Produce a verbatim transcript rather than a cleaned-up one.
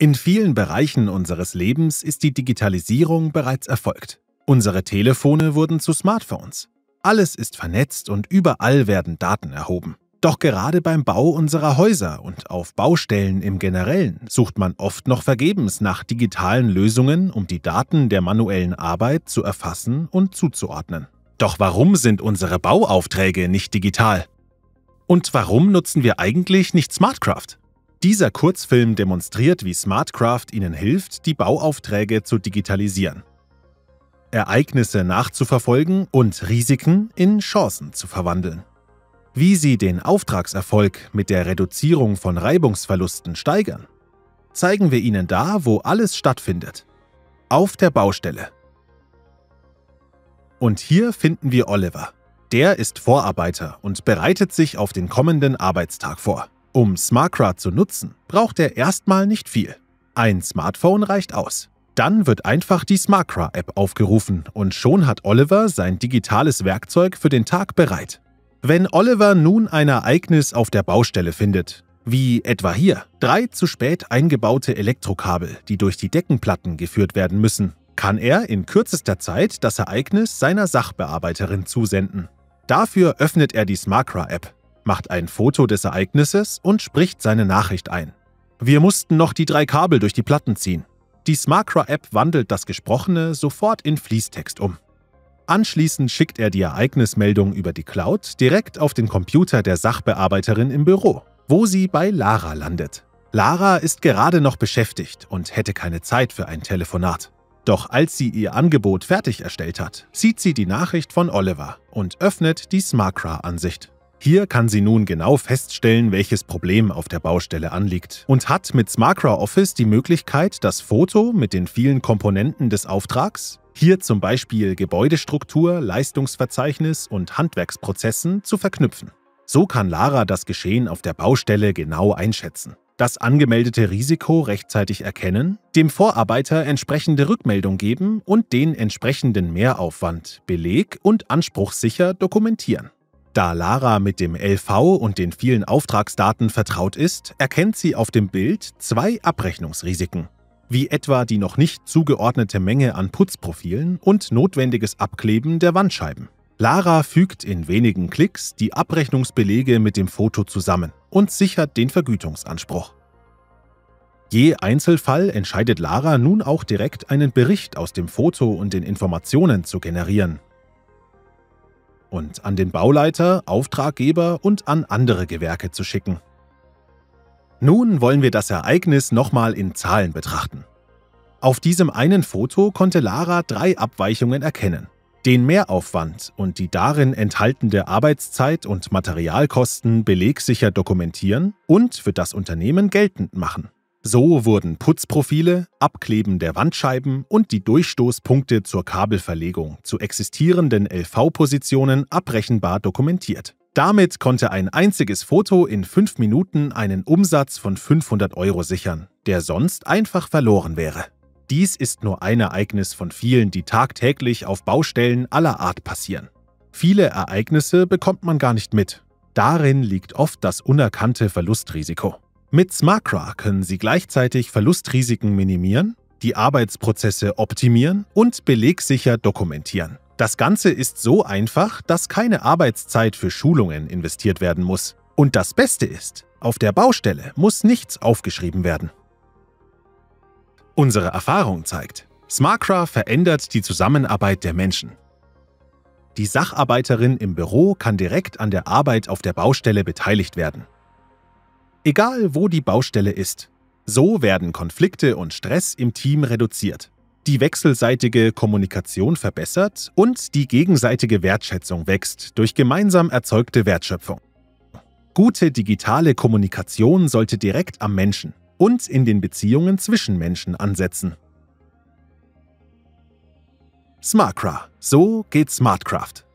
In vielen Bereichen unseres Lebens ist die Digitalisierung bereits erfolgt. Unsere Telefone wurden zu Smartphones. Alles ist vernetzt und überall werden Daten erhoben. Doch gerade beim Bau unserer Häuser und auf Baustellen im Generellen sucht man oft noch vergebens nach digitalen Lösungen, um die Daten der manuellen Arbeit zu erfassen und zuzuordnen. Doch warum sind unsere Bauaufträge nicht digital? Und warum nutzen wir eigentlich nicht SmartCraft? Dieser Kurzfilm demonstriert, wie SmartCraft Ihnen hilft, die Bauaufträge zu digitalisieren, Ereignisse nachzuverfolgen und Risiken in Chancen zu verwandeln. Wie Sie den Auftragserfolg mit der Reduzierung von Reibungsverlusten steigern, zeigen wir Ihnen da, wo alles stattfindet: auf der Baustelle. Und hier finden wir Oliver. Der ist Vorarbeiter und bereitet sich auf den kommenden Arbeitstag vor. Um SmartCraft zu nutzen, braucht er erstmal nicht viel. Ein Smartphone reicht aus. Dann wird einfach die SmartCraft-App aufgerufen und schon hat Oliver sein digitales Werkzeug für den Tag bereit. Wenn Oliver nun ein Ereignis auf der Baustelle findet, wie etwa hier, drei zu spät eingebaute Elektrokabel, die durch die Deckenplatten geführt werden müssen, kann er in kürzester Zeit das Ereignis seiner Sachbearbeiterin zusenden. Dafür öffnet er die SmartCraft-App, macht ein Foto des Ereignisses und spricht seine Nachricht ein. Wir mussten noch die drei Kabel durch die Platten ziehen. Die SmartCraft-App wandelt das Gesprochene sofort in Fließtext um. Anschließend schickt er die Ereignismeldung über die Cloud direkt auf den Computer der Sachbearbeiterin im Büro, wo sie bei Lara landet. Lara ist gerade noch beschäftigt und hätte keine Zeit für ein Telefonat. Doch als sie ihr Angebot fertig erstellt hat, sieht sie die Nachricht von Oliver und öffnet die SmartCraft-Ansicht. Hier kann sie nun genau feststellen, welches Problem auf der Baustelle anliegt und hat mit SmartCraft Office die Möglichkeit, das Foto mit den vielen Komponenten des Auftrags, hier zum Beispiel Gebäudestruktur, Leistungsverzeichnis und Handwerksprozessen, zu verknüpfen. So kann Lara das Geschehen auf der Baustelle genau einschätzen, das angemeldete Risiko rechtzeitig erkennen, dem Vorarbeiter entsprechende Rückmeldung geben und den entsprechenden Mehraufwand, Beleg und anspruchssicher dokumentieren. Da Lara mit dem L V und den vielen Auftragsdaten vertraut ist, erkennt sie auf dem Bild zwei Abrechnungsrisiken, wie etwa die noch nicht zugeordnete Menge an Putzprofilen und notwendiges Abkleben der Wandscheiben. Lara fügt in wenigen Klicks die Abrechnungsbelege mit dem Foto zusammen und sichert den Vergütungsanspruch. Je Einzelfall entscheidet Lara nun auch direkt, einen Bericht aus dem Foto und den Informationen zu generieren und an den Bauleiter, Auftraggeber und an andere Gewerke zu schicken. Nun wollen wir das Ereignis nochmal in Zahlen betrachten. Auf diesem einen Foto konnte Lara drei Abweichungen erkennen: den Mehraufwand und die darin enthaltene Arbeitszeit und Materialkosten belegsicher dokumentieren und für das Unternehmen geltend machen. So wurden Putzprofile, Abkleben der Wandscheiben und die Durchstoßpunkte zur Kabelverlegung zu existierenden L V-Positionen abrechenbar dokumentiert. Damit konnte ein einziges Foto in fünf Minuten einen Umsatz von fünfhundert Euro sichern, der sonst einfach verloren wäre. Dies ist nur ein Ereignis von vielen, die tagtäglich auf Baustellen aller Art passieren. Viele Ereignisse bekommt man gar nicht mit. Darin liegt oft das unerkannte Verlustrisiko. Mit SmartCraft können Sie gleichzeitig Verlustrisiken minimieren, die Arbeitsprozesse optimieren und belegsicher dokumentieren. Das Ganze ist so einfach, dass keine Arbeitszeit für Schulungen investiert werden muss. Und das Beste ist, auf der Baustelle muss nichts aufgeschrieben werden. Unsere Erfahrung zeigt, SmartCraft verändert die Zusammenarbeit der Menschen. Die Sacharbeiterin im Büro kann direkt an der Arbeit auf der Baustelle beteiligt werden. Egal, wo die Baustelle ist. So werden Konflikte und Stress im Team reduziert, die wechselseitige Kommunikation verbessert und die gegenseitige Wertschätzung wächst durch gemeinsam erzeugte Wertschöpfung. Gute digitale Kommunikation sollte direkt am Menschen und in den Beziehungen zwischen Menschen ansetzen. SmartCraft. So geht SmartCraft.